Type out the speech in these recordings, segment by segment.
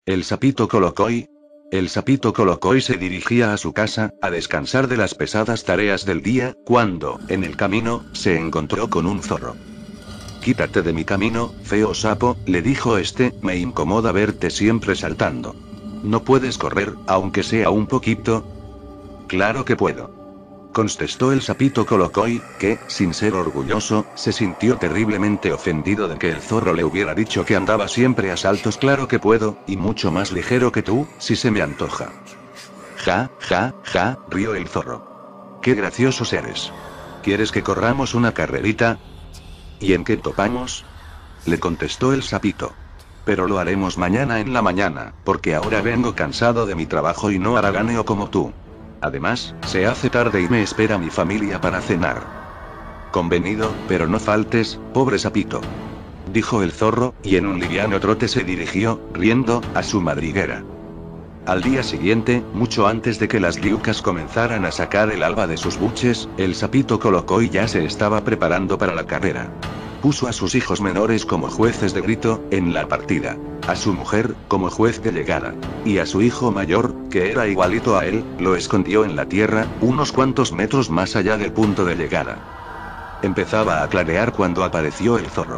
El sapito Colocoy. El sapito Colocoy se dirigía a su casa, a descansar de las pesadas tareas del día, cuando, en el camino, se encontró con un zorro. Quítate de mi camino, feo sapo, le dijo este, me incomoda verte siempre saltando. ¿No puedes correr, aunque sea un poquito? Claro que puedo. Contestó el sapito Colocoy, que, sin ser orgulloso, se sintió terriblemente ofendido de que el zorro le hubiera dicho que andaba siempre a saltos. Claro que puedo, y mucho más ligero que tú, si se me antoja. Ja, ja, ja, rió el zorro. Qué graciosos eres. ¿Quieres que corramos una carrerita? ¿Y en qué topamos? Le contestó el sapito. Pero lo haremos mañana en la mañana, porque ahora vengo cansado de mi trabajo y no haraganeo como tú. Además, se hace tarde y me espera mi familia para cenar. Convenido, pero no faltes, pobre sapito. Dijo el zorro, y en un liviano trote se dirigió, riendo, a su madriguera. Al día siguiente, mucho antes de que las liucas comenzaran a sacar el alba de sus buches, el sapito Colocoy ya se estaba preparando para la carrera. Puso a sus hijos menores como jueces de grito, en la partida. A su mujer, como juez de llegada. Y a su hijo mayor, que era igualito a él, lo escondió en la tierra, unos cuantos metros más allá del punto de llegada. Empezaba a clarear cuando apareció el zorro.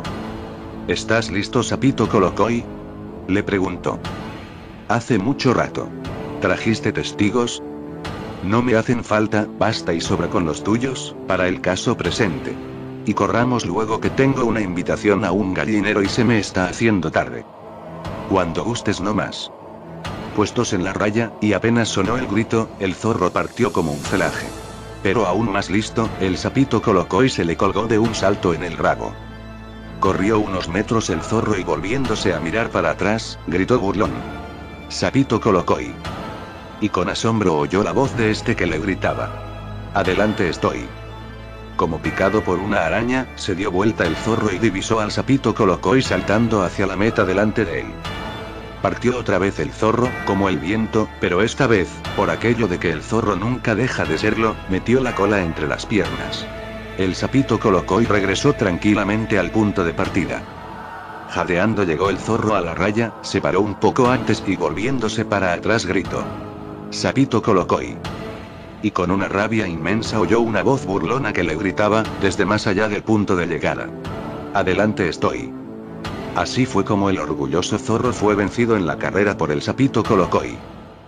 ¿Estás listo, sapito Colocoy? Le preguntó. Hace mucho rato. ¿Trajiste testigos? No me hacen falta, basta y sobra con los tuyos, para el caso presente. Y corramos luego que tengo una invitación a un gallinero y se me está haciendo tarde. Cuando gustes no más. Puestos en la raya, y apenas sonó el grito, el zorro partió como un celaje. Pero aún más listo, el sapito Colocoy se le colgó de un salto en el rabo. Corrió unos metros el zorro y volviéndose a mirar para atrás, gritó burlón. Sapito Colocoy. Y con asombro oyó la voz de este que le gritaba. Adelante estoy. Como picado por una araña, se dio vuelta el zorro y divisó al sapito Colocoy saltando hacia la meta delante de él. Partió otra vez el zorro, como el viento, pero esta vez, por aquello de que el zorro nunca deja de serlo, metió la cola entre las piernas. El sapito Colocoy regresó tranquilamente al punto de partida. Jadeando llegó el zorro a la raya, se paró un poco antes y volviéndose para atrás gritó. Sapito Colocoy. Y con una rabia inmensa oyó una voz burlona que le gritaba, desde más allá del punto de llegada. Adelante estoy. Así fue como el orgulloso zorro fue vencido en la carrera por el sapito Colocoy.